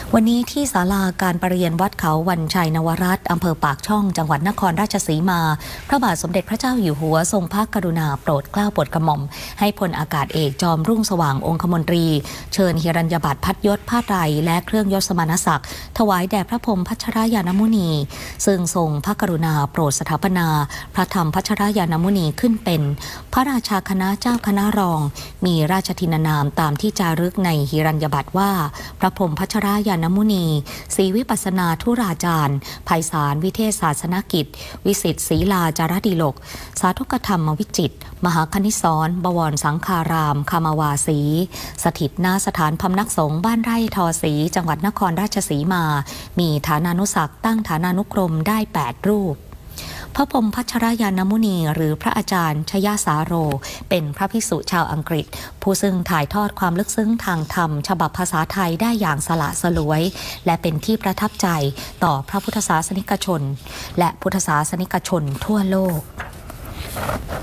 วันนี้ที่ศาลาการประเรียนวัดเขาวันชัยนวรัตน์อำเภอปากช่องจังหวัดนครราชสีมาพระบาทสมเด็จพระเจ้าอยู่หัวทรงพระกรุณาโปรดเกล้าโปรดกระหม่อมให้พลอากาศเอกจอมรุ่งสว่างองคมนตรีเชิญหิรัญญบัตรพัดยศผ้าไตรและเครื่องยศสมณศักดิ์ถวายแด่พระพรหมพัชรยานมุนีซึ่งทรงพระกรุณาโปรดสถาปนาพระธรรมพัชรยานมุนีขึ้นเป็นพระราชาคณะเจ้าคณะรองมีราชทินนามตามที่จารึกในหิรัญญบัตรว่าพระพรหมพัชรยานมุนีศรีวิปัสสนาธุราจารย์ไพศาลวิเทศศาสนกิจวิสิทธิศรีลาจารดิลกสาธุกธรรมวิจิตรมหาคณิสรบวรสังฆารามคามาวาสีสถิตณสถานพำนักสงฆ์บ้านไร่ทอศรีจังหวัดนครราชสีมามีฐานานุศักดิ์ตั้งฐานานุกรมได้8รูปพระพรหมพัชรยานมุนีหรือพระอาจารย์ชยสาโรเป็นพระภิกษุชาวอังกฤษผู้ซึ่งถ่ายทอดความลึกซึ้งทางธรรมฉบับภาษาไทยได้อย่างสละสลวยและเป็นที่ประทับใจต่อพระพุทธศาสนิกชนและพุทธศาสนิกชนทั่วโลก